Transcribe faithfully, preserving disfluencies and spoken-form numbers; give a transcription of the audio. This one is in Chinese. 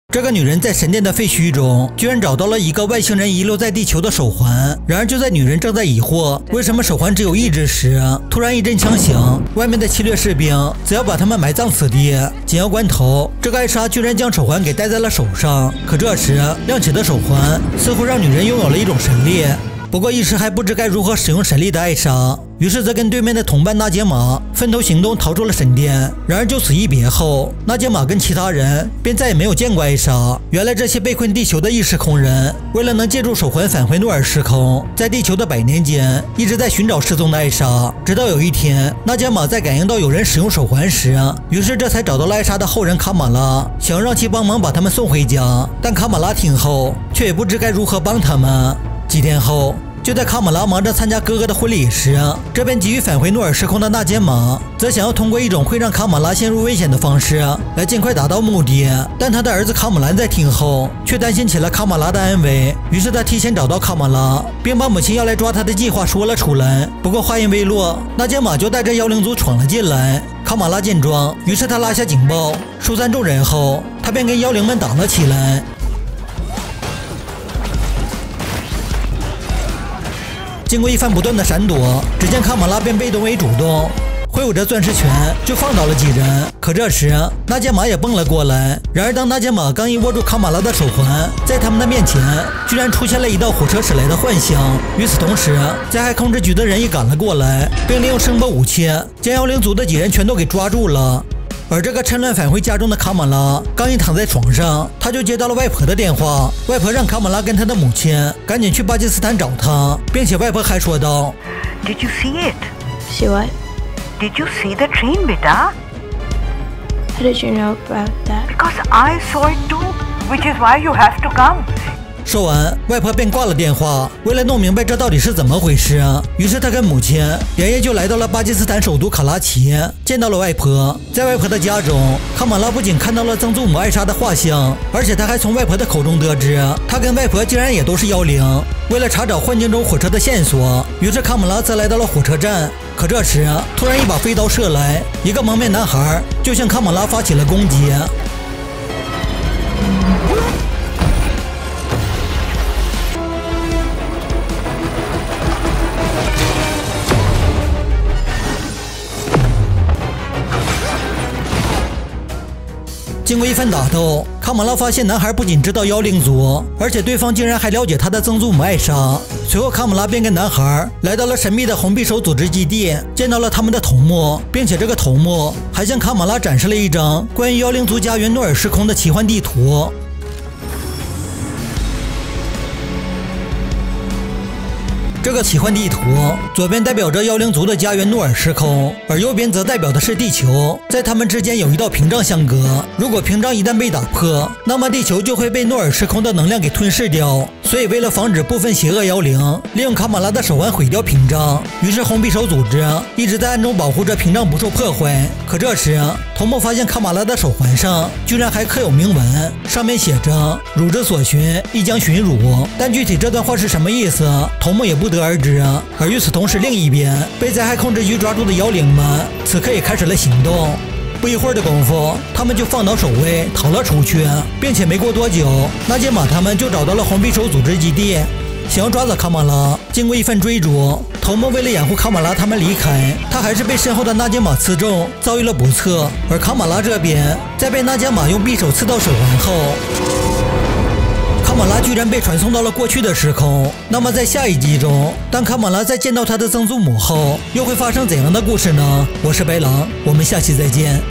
这个女人在神殿的废墟中，居然找到了一个外星人遗留在地球的手环。然而，就在女人正在疑惑为什么手环只有一只时，突然一阵枪响，外面的侵略士兵则要把他们埋葬此地。紧要关头，这个艾莎居然将手环给戴在了手上。可这时亮起的手环似乎让女人拥有了一种神力。不过一时还不知该如何使用神力的艾莎，于是则跟对面的同伴纳杰玛分头行动，逃出了神殿。然而就此一别后，纳杰玛跟其他人便再也没有见过艾莎。原来这些被困地球的异时空人，为了能借助手环返回诺尔时空，在地球的百年间一直在寻找失踪的艾莎。直到有一天，纳杰玛在感应到有人使用手环时，于是这才找到了艾莎的后人卡马拉，想让其帮忙把他们送回家。但卡马拉听后却也不知该如何帮他们。几天后，就在卡马拉忙着参加哥哥的婚礼时，这边急于返回诺尔时空的纳杰玛则想要通过一种会让卡马拉陷入危险的方式来尽快达到目的。但他的儿子卡姆兰在听后却担心起了卡马拉的安危，于是他提前找到卡马拉，并把母亲要来抓他的计划说了出来。不过话音未落，纳杰玛就带着妖灵族闯了进来。卡马拉见状，于是他拉下警报，疏散众人后，他便跟妖灵们打了起来。经过一番不断的闪躲，只见卡马拉变被动为主动，挥舞着钻石拳就放倒了几人。可这时纳杰玛也蹦了过来，然而当纳杰玛刚一握住卡马拉的手环，在他们的面前居然出现了一道火车驶来的幻象。与此同时，在海控制局的人也赶了过来，并利用声波武器将妖灵族的几人全都给抓住了。而这个趁乱返回家中的卡马拉刚一躺在床上，他就接到了外婆的电话。外婆让卡马拉跟他的母亲赶紧去巴基斯坦找他，并且外婆还说道 Did you see it? See what? Did you see the train, beta? How did you know about that? Because I saw it too, which is why you have to come. 说完，外婆便挂了电话。为了弄明白这到底是怎么回事，于是他跟母亲连夜就来到了巴基斯坦首都卡拉奇，见到了外婆。在外婆的家中，卡马拉不仅看到了曾祖母艾莎的画像，而且他还从外婆的口中得知，他跟外婆竟然也都是妖灵。为了查找幻境中火车的线索，于是卡马拉则来到了火车站。可这时，突然一把飞刀射来，一个蒙面男孩就向卡马拉发起了攻击。经过一番打斗，卡马拉发现男孩不仅知道妖灵族，而且对方竟然还了解他的曾祖母艾莎。随后卡马拉便跟男孩来到了神秘的红匕首组织基地，见到了他们的头目，并且这个头目还向卡马拉展示了一张关于妖灵族家园诺尔时空的奇幻地图。这个奇幻地图左边代表着妖灵族的家园诺尔时空，而右边则代表的是地球。在他们之间有一道屏障相隔，如果屏障一旦被打破，那么地球就会被诺尔时空的能量给吞噬掉。所以为了防止部分邪恶妖灵利用卡马拉的手环毁掉屏障，于是红匕首组织一直在暗中保护着屏障不受破坏。可这时头目发现卡马拉的手环上居然还刻有铭文，上面写着汝之所寻，亦将寻汝。但具体这段话是什么意思，头目也不得而知。而与此同时，另一边被灾害控制局抓住的妖灵们此刻也开始了行动。不一会儿的功夫，他们就放倒守卫逃了出去，并且没过多久，纳杰玛他们就找到了红匕首组织基地，想要抓走卡马拉。经过一番追逐，头目为了掩护卡马拉他们离开，他还是被身后的纳杰玛刺中，遭遇了不测。而卡马拉这边在被纳杰玛用匕首刺到手环后，卡马拉居然被传送到了过去的时空。那么在下一集中，当卡马拉在见到他的曾祖母后，又会发生怎样的故事呢？我是白狼，我们下期再见。